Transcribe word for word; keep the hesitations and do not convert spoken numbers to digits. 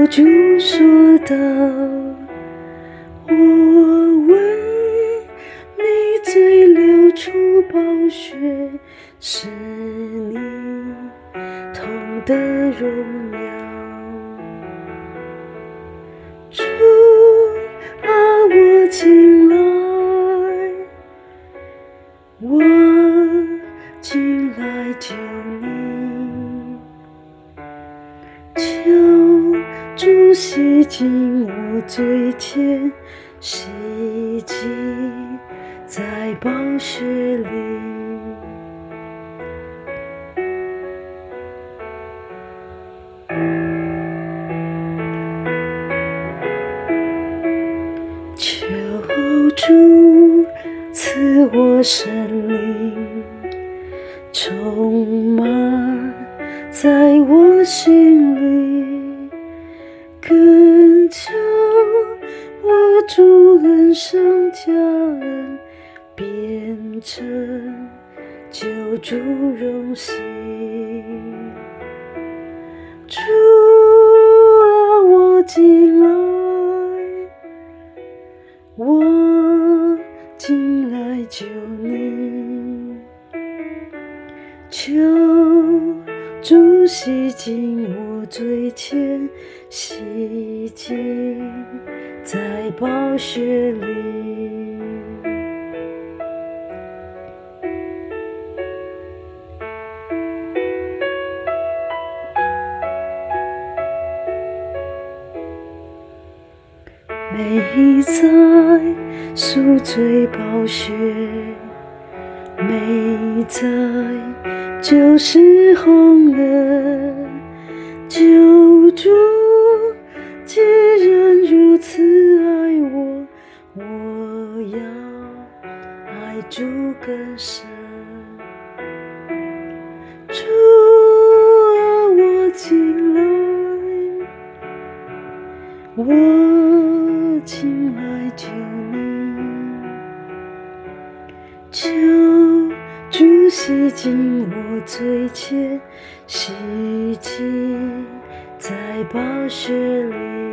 主说道，我为你罪流出宝血，是你同得荣耀。主啊，我进来，我进来救你，求主洗净我罪愆，洗净在宝血里。求主赐我圣灵，充满在我心里，恳求我主恩上加恩，变成救主荣幸。主啊，我进来，我进来救你，求主洗净我罪愆，洗净在宝血里。美在赎罪宝血，美在救世洪恩。救主既然如此爱我，我要爱主更深。主啊，我进来，我进来救你，求主洗净我罪愆，洗净在宝血里。